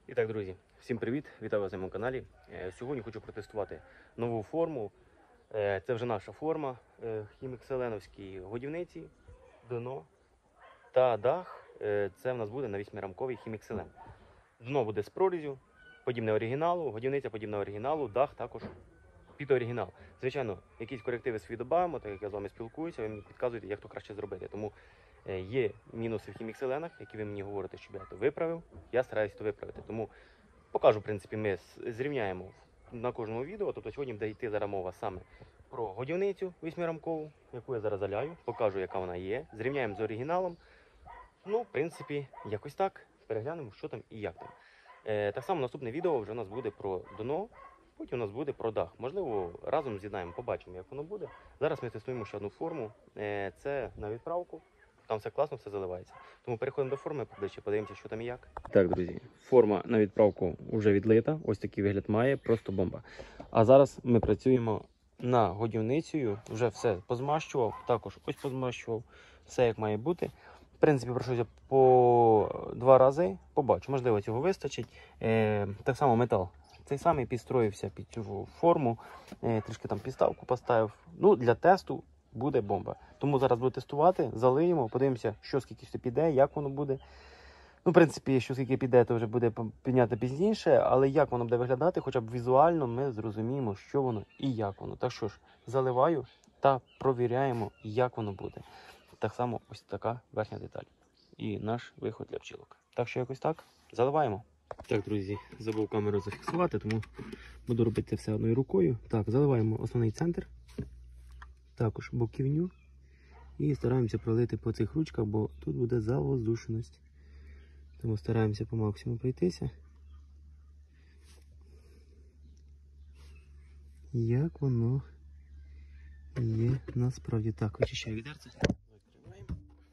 І так, друзі, всім привіт! Вітаю вас на моєму каналі. Сьогодні хочу протестувати нову форму. Це вже наша форма хімікселеновській годівниці, дно та дах. Це в нас буде на 8-рамковий хімікселен. Дно буде з прорізю, подібне оригіналу, годівниця подібна оригіналу, дах також під оригінал. Звичайно, якісь корективи свої додаємо, так як я з вами спілкуюся, ви мені підказуєте, як то краще зробити. Тому є мінуси в хімікселенах, які ви мені говорите, щоб я то виправив. Я стараюся то виправити. Тому покажу, в принципі, ми зрівняємо на кожному відео. Тобто сьогодні буде йти зараз мова саме про годівницю 8-рамкову, яку я зараз заляю, покажу, яка вона є. Зрівняємо з оригіналом. Ну, в принципі, якось так. Переглянемо, що там і як там. Так само наступне відео вже у нас буде про дно, потім у нас буде про дах. Можливо, разом з'єднаємо, побачимо, як воно буде. Зараз ми тестуємо ще одну форму. Це на відправку. Там все класно, все заливається. Тому переходимо до форми, поближче, подивимося, що там і як. Так, друзі, форма на відправку вже відлита. Ось такий вигляд має, просто бомба. А зараз ми працюємо на годівницею. Вже все позмащував, також ось позмащував. Все як має бути. В принципі, пройшовся по 2 рази, побачу, можливо, цього вистачить. Так само метал. Цей самий підстроївся під цю форму, трішки там підставку поставив. Ну, для тесту буде бомба. Тому зараз буду тестувати, залиємо, подивимося, що скільки піде, як воно буде. Ну, в принципі, що скільки піде, то вже буде підняти пізніше, але як воно буде виглядати, хоча б візуально ми зрозуміємо, що воно і як воно. Так що ж, заливаю та провіряємо, як воно буде. Так само ось така верхня деталь. І наш виход для пчілок. Так що якось так, заливаємо. Так, друзі, забув камеру зафіксувати, тому буду робити це все одною рукою. Так, заливаємо основний центр, також боківню. І стараємося пролити по цих ручках, бо тут буде завоздушеність. Тому стараємося по максимуму пройтися. Як воно є насправді. Так, вичищаю відерце. Закриваємо.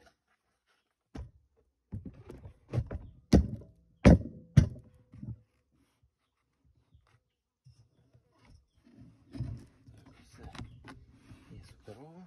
Все є суперово.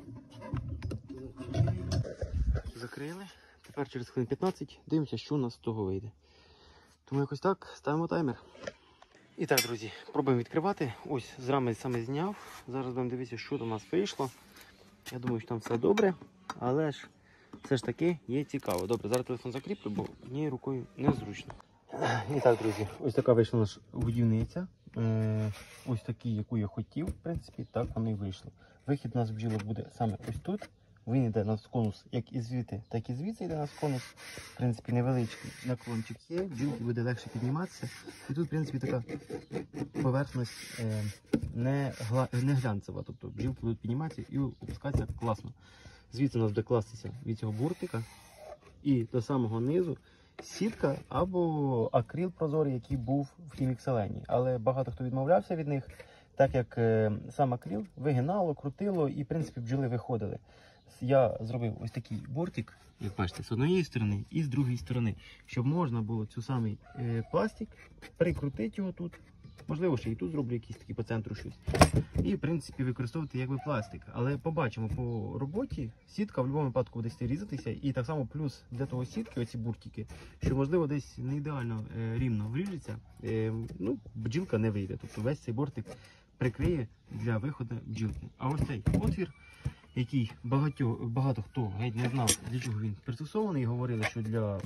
Закрили. Тепер через хвилин 15 дивимося, що у нас з того вийде. Тому якось так, ставимо таймер. І так, друзі, пробуємо відкривати. Ось з рами саме зняв. Зараз будемо дивитися, що до нас вийшло. Я думаю, що там все добре, але ж все ж таки є цікаво. Добре, зараз телефон закріплю, бо однією рукою незручно. І так, друзі, ось така вийшла наша годівниця. Ось такі, яку я хотів, в принципі, так воно і вийшло. Вихід у нас бджілок буде саме ось тут. Він йде на конус як і звідти, так і звідси йде на конус. В принципі, невеличкий наклончик є, бджілки буде легше підніматися. І тут, в принципі, така поверхність не глянцева. Тобто бджілки будуть підніматися і опускатися класно. Звідси у нас буде кластися від цього буртика і до самого низу сітка або акрил прозорий, який був в хімікселені. Але багато хто відмовлявся від них, так як сам акрил вигинало, крутило і, в принципі, бджоли виходили. Я зробив ось такий бортик, як бачите, з однієї сторони і з другої сторони, щоб можна було цю самий пластик прикрутити його тут. Можливо, ще і тут зроблю якісь такі по центру щось. І, в принципі, використовувати якби пластик. Але побачимо по роботі, сітка в будь-якому випадку буде різатися. І так само плюс для того сітки, оці буртики, що, можливо, десь не ідеально рівно вріжеться, ну, бджілка не вийде. Тобто весь цей бортик прикриє для виходу бджілки. А ось цей отвір, який багато хто геть не знав, для чого він пристосований, говорили, що для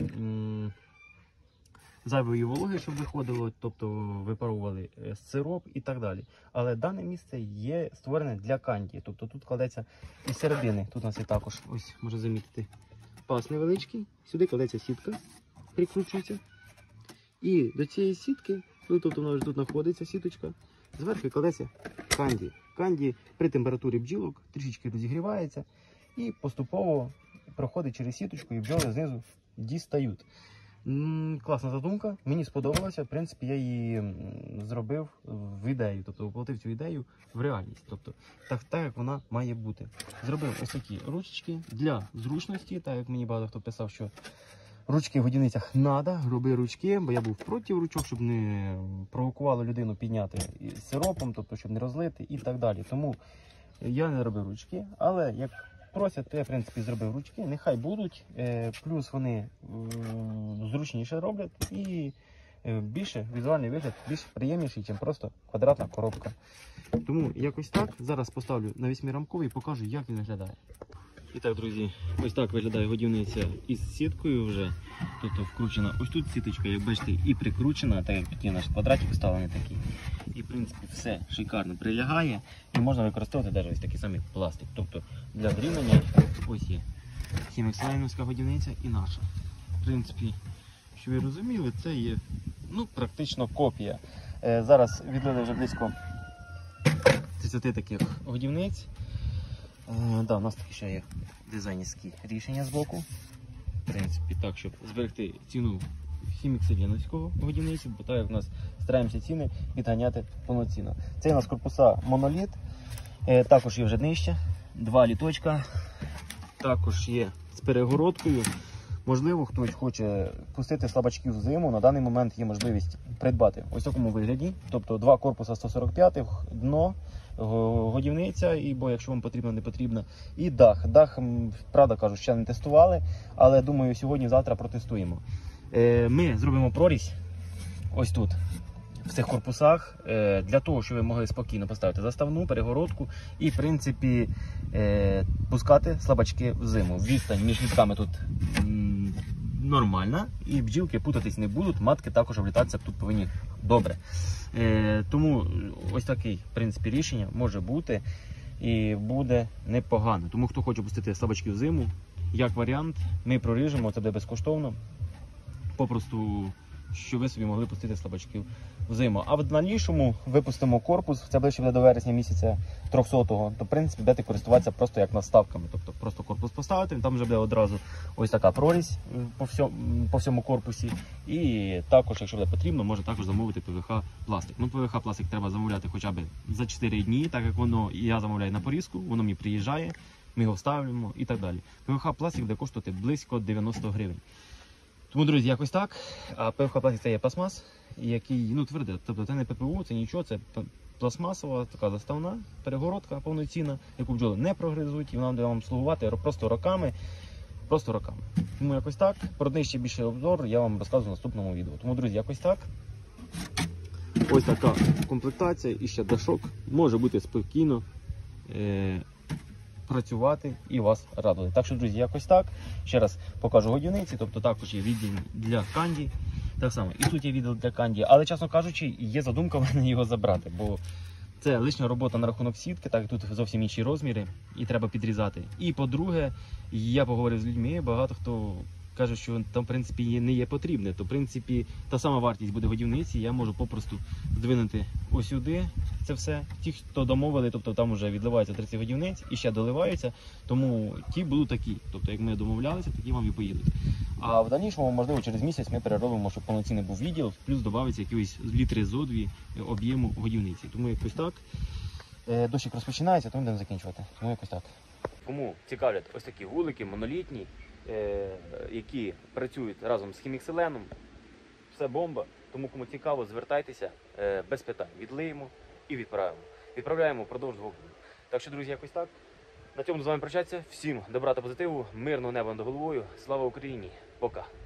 зайвої вологи, щоб виходило, тобто випаровували сироп і так далі. Але дане місце є створене для канді, тобто тут кладеться із середини, тут у нас є також, ось може замітити, пас невеличкий, сюди кладеться сітка, прикручується. І до цієї сітки, ну тобто вона вже тут знаходиться сіточка, зверху кладеться канді. Канді при температурі бджілок трішечки розігрівається і поступово проходить через сіточку і бджоли знизу дістають. Класна задумка, мені сподобалося, в принципі, я її зробив в ідею, тобто воплотив цю ідею в реальність, тобто так як вона має бути. Зробив ось такі ручки для зручності, так як мені багато хто писав, що ручки в годівницях треба, роби ручки, бо я був проти ручок, щоб не провокувало людину підняти сиропом, тобто щоб не розлити і так далі. Тому я не робив ручки, але як просять, то я, в принципі, зробив ручки, нехай будуть, плюс вони зручніше роблять і більше візуальний вигляд більш приємніший, ніж просто квадратна коробка. Тому якось так. Зараз поставлю на 8-рамковий і покажу, як він виглядає. І так, друзі, ось так виглядає годівниця із сіткою вже. Тут вкручена ось тут сіточка, як бачите, і прикручена, так як тут є наш квадратик поставлений такий. І в принципі все шикарно прилягає і можна використовувати навіть ось такий самий пластик. Тобто для зрівняння ось є хімікселеновська годівниця і наша. В принципі, що ви розуміли, це є практично копія. Зараз відлили вже близько 30 таких годівниць. Да, у нас такі ще є дизайнерські рішення з боку. В принципі, так, щоб зберегти ціну хімікселеновського годівниці, бо так як у нас стараємося ціни відганяти повноцінно. Це у нас корпуса моноліт, також є вже нижче, 2 літочка, також є з перегородкою. Можливо, хтось хоче пустити слабачків в зиму, на даний момент є можливість придбати ось в такому вигляді. Тобто 2 корпуса 145, дно, годівниця, бо якщо вам потрібно, не потрібно. І дах. Дах, правда кажу, ще не тестували, але думаю, сьогодні-завтра протестуємо. Ми зробимо прорізь ось тут, в цих корпусах, для того, щоб ви могли спокійно поставити заставну, перегородку і, в принципі, пускати слабачки в зиму. Відстань між літками тут нормальна, і бджілки путатись не будуть, матки також облітатися тут повинні добре. Тому ось таке, в принципі, рішення може бути і буде непогано. Тому хто хоче пустити слабачки в зиму, як варіант, ми проріжемо, це буде безкоштовно. Попросту, щоб ви собі могли пустити слабачків в зиму. А в дальнішому випустимо корпус, це ближче буде до вересня місяця 300-го, то в принципі будете користуватися просто як наставками. Тобто просто корпус поставити, там вже буде одразу ось така прорізь по всьому корпусі. І також, якщо буде потрібно, може також замовити ПВХ-пластик. ПВХ-пластик треба замовляти хоча б за 4 дні, так як я замовляю на порізку, воно мені приїжджає, ми його вставимо і так далі. ПВХ-пластик буде коштувати близько 90 гривень. Тому, друзі, якось так. А ПВХ-пластик це є пластмас, який тверде. Тобто це не ППУ, це нічого, це пластмасова така заставна перегородка повноцінна, яку бджоли не прогризуть, і вона буде вам слугувати просто роками. Тому якось так. Про неї ще більше обзор я вам розказую в наступному відео. Тому, друзі, якось так. Ось така комплектація і ще дашок може бути спокійно працювати і вас радувати. Так що, друзі, якось так. Ще раз покажу годівниці, тобто також є відділ для канді. Так само, і тут є відділ для канді, але, чесно кажучи, є задумка в мене його забрати, бо це лишня робота на рахунок сітки, так тут зовсім інші розміри і треба підрізати. І по-друге, я поговорив з людьми, багато хто каже, що там в принципі не є потрібне, то в принципі та сама вартість буде годівниці, я можу попросту здвинути ось сюди це все. Ті, хто домовили, тобто там вже відливається 30 годівниць і ще доливаються, тому ті будуть такі, тобто як ми домовлялися, такі вам і поїдуть. А в дальнішому, можливо, через місяць ми переробимо, щоб повноцінний був відділ, плюс додається якісь літри зо-2 об'єму годівниці. Тому якось так. Дощик розпочинається, тому будемо закінчувати. Тому якось так. Кому цікавлять ось такі вулики, монолітні, які працюють разом з хімікселеном, все бомба. Тому кому цікаво, звертайтеся, без питань. Відлиємо і відправимо. Відправляємо впродовж 2 днів. Так що, друзі, якось так. На цьому з вами прощатися. Всім добра та позитиву, мирного неба над головою. Слава Україні! Пока!